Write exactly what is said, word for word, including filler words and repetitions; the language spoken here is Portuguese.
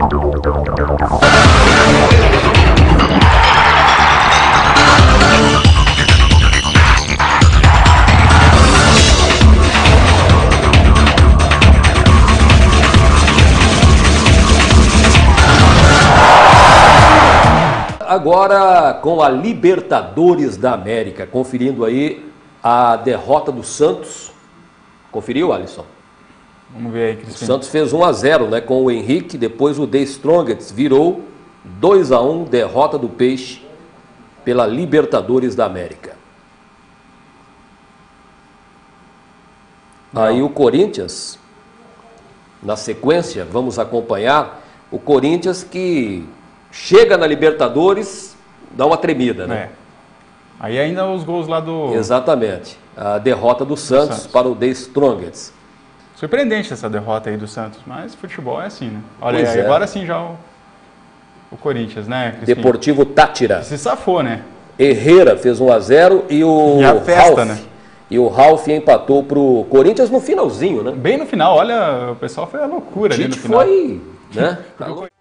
Agora com a Libertadores da América, conferindo aí a derrota do Santos. Conferiu, Alisson? Vamos ver aí, Cristiano. O Santos fez um a zero, né, com o Henrique, depois o The Strongest virou dois a um, derrota do Peixe pela Libertadores da América. Não. Aí o Corinthians, na sequência, vamos acompanhar o Corinthians que chega na Libertadores, dá uma tremida, né? É. Aí ainda os gols lá do... Exatamente. A derrota do Santos, do Santos. Para o The Strongest. Surpreendente essa derrota aí do Santos, mas futebol é assim, né? Olha pois aí, é. Agora sim já o, o Corinthians, né, Crispim? Deportivo Táchira. Se safou, né? Herrera fez um a zero e o e a festa, Ralf, né? E o Ralf empatou pro Corinthians no finalzinho, né? Bem no final, olha, o pessoal foi a loucura ali no final. Foi, né?